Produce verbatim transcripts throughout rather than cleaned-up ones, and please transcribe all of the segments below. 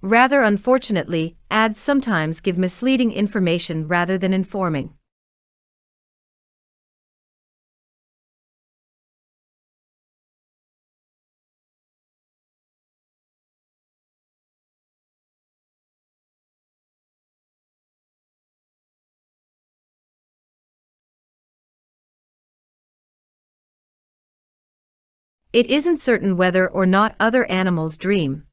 Rather unfortunately, ads sometimes give misleading information rather than informing. It isn't certain whether or not other animals dream.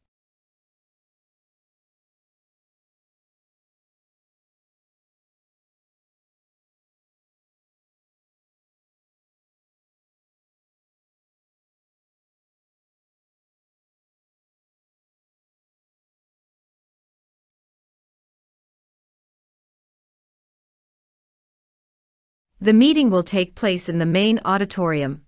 The meeting will take place in the main auditorium.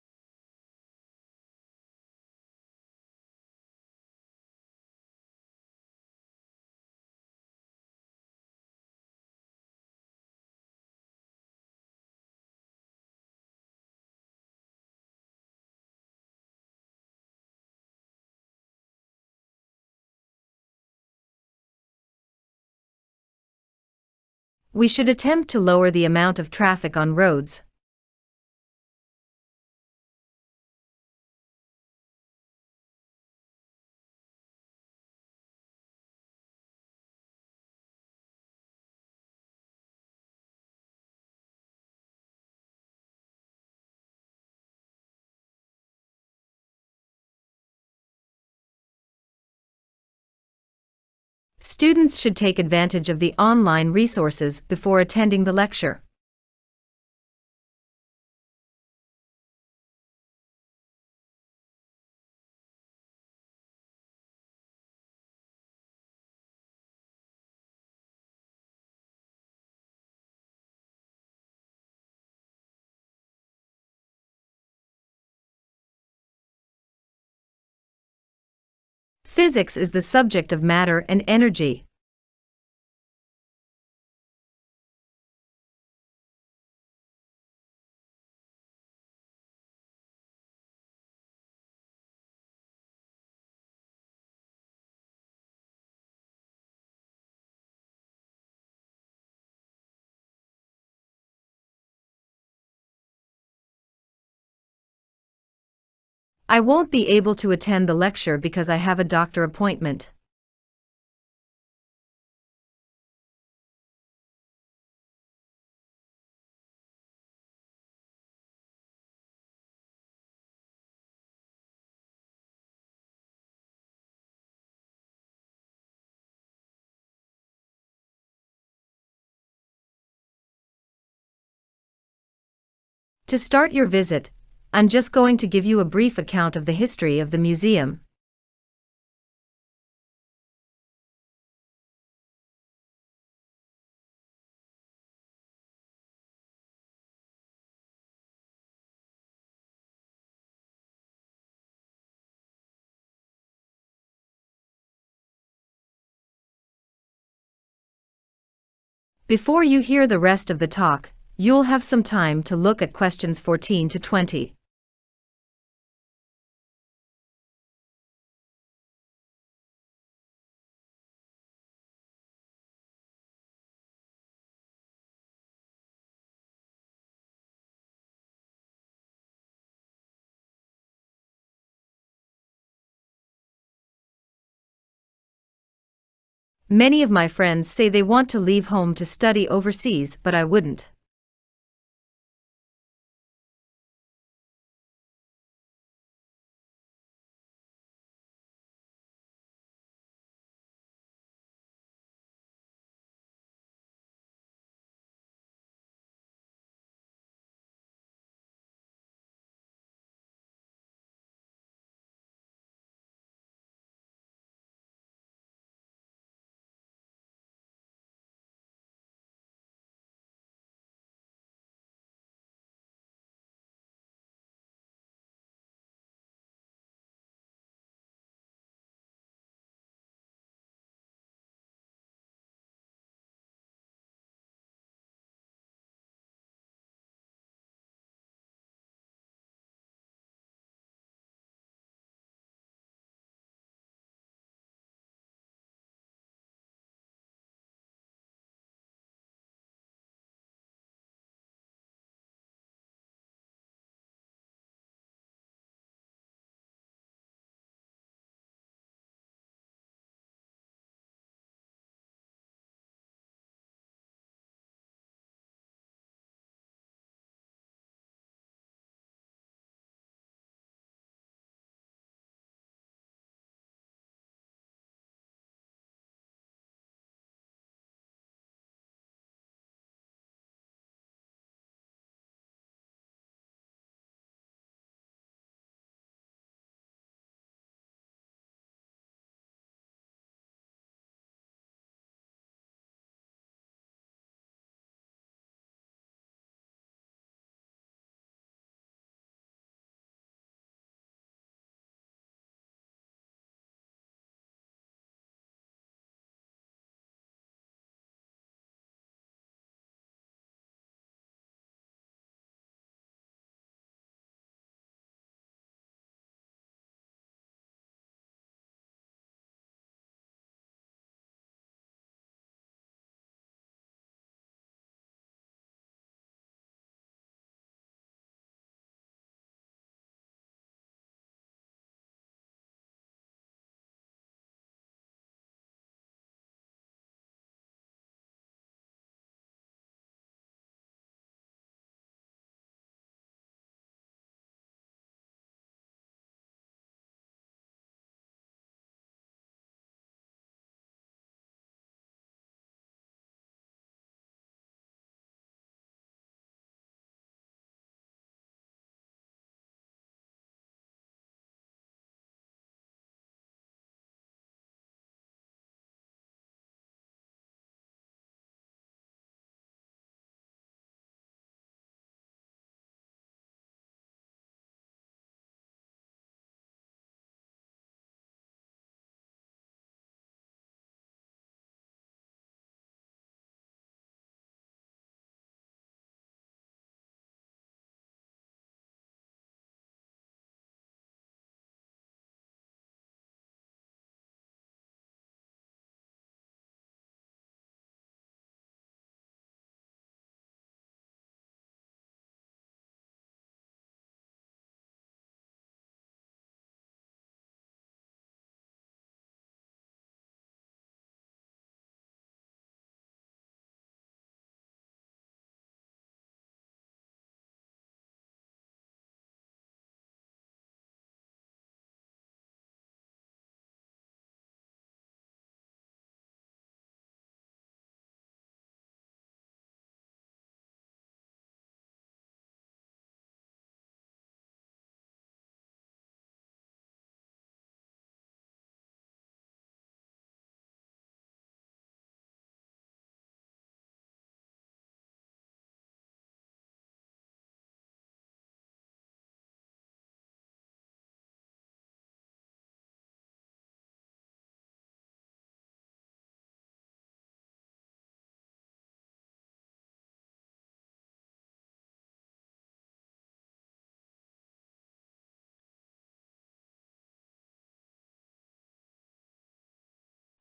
We should attempt to lower the amount of traffic on roads. Students should take advantage of the online resources before attending the lecture. Physics is the subject of matter and energy. I won't be able to attend the lecture because I have a doctor appointment. To start your visit, I'm just going to give you a brief account of the history of the museum. Before you hear the rest of the talk, you'll have some time to look at questions fourteen to twenty. Many of my friends say they want to leave home to study overseas, but I wouldn't.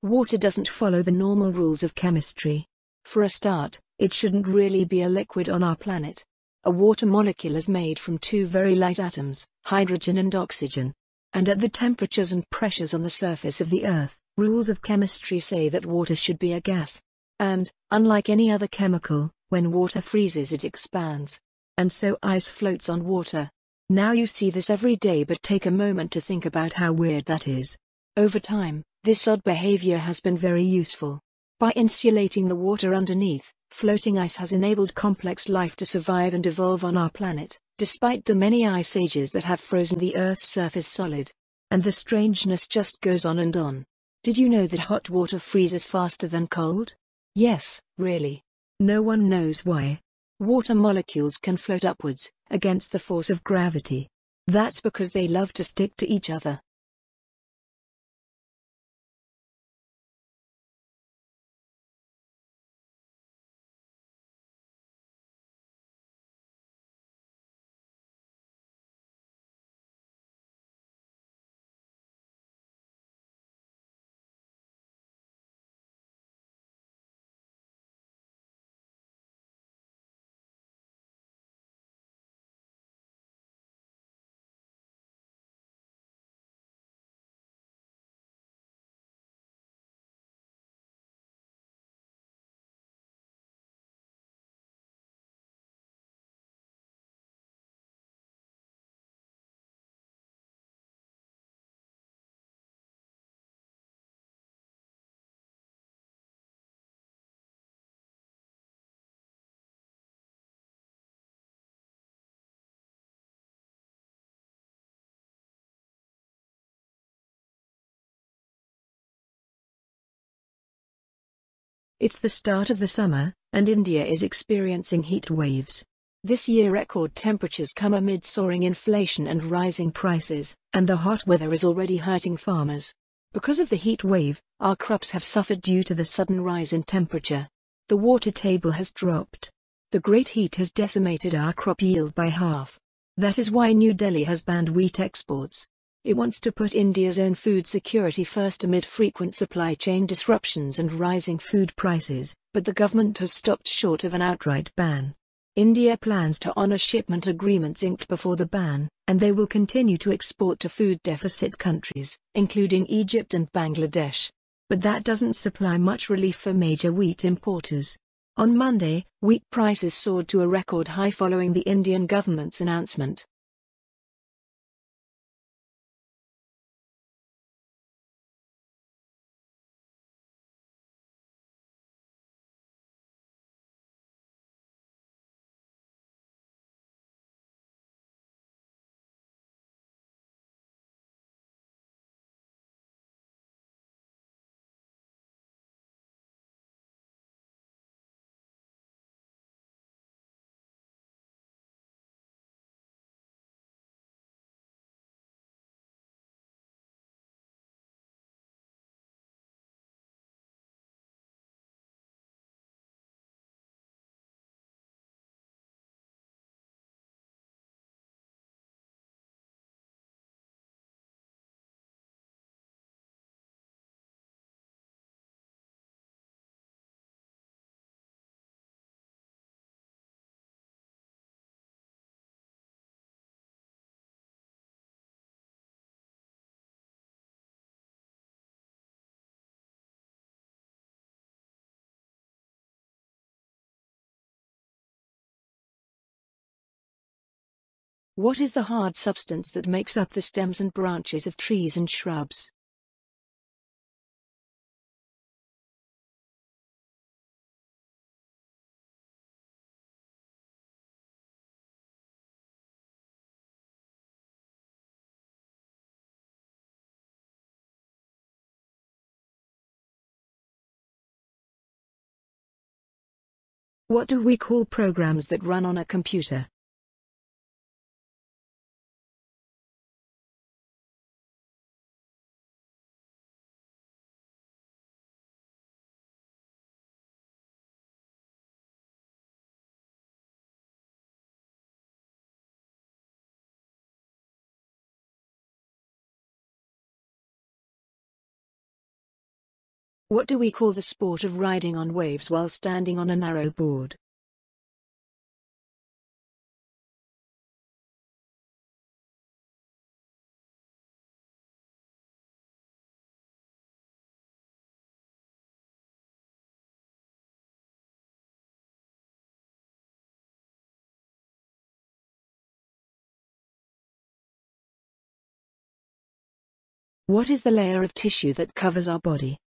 Water doesn't follow the normal rules of chemistry. For a start, it shouldn't really be a liquid on our planet. A water molecule is made from two very light atoms, hydrogen and oxygen. And at the temperatures and pressures on the surface of the Earth, rules of chemistry say that water should be a gas. And, unlike any other chemical, when water freezes it expands. And so ice floats on water. Now you see this every day, but take a moment to think about how weird that is. Over time, this odd behavior has been very useful. By insulating the water underneath, floating ice has enabled complex life to survive and evolve on our planet, despite the many ice ages that have frozen the Earth's surface solid. And the strangeness just goes on and on. Did you know that hot water freezes faster than cold? Yes, really. No one knows why. Water molecules can float upwards, against the force of gravity. That's because they love to stick to each other. It's the start of the summer, and India is experiencing heat waves. This year record temperatures come amid soaring inflation and rising prices, and the hot weather is already hurting farmers. Because of the heat wave, our crops have suffered due to the sudden rise in temperature. The water table has dropped. The great heat has decimated our crop yield by half. That is why New Delhi has banned wheat exports. It wants to put India's own food security first amid frequent supply chain disruptions and rising food prices, but the government has stopped short of an outright ban. India plans to honor shipment agreements inked before the ban, and they will continue to export to food deficit countries, including Egypt and Bangladesh. But that doesn't supply much relief for major wheat importers. On Monday, wheat prices soared to a record high following the Indian government's announcement. What is the hard substance that makes up the stems and branches of trees and shrubs? What do we call programs that run on a computer? What do we call the sport of riding on waves while standing on a narrow board? What is the layer of tissue that covers our body?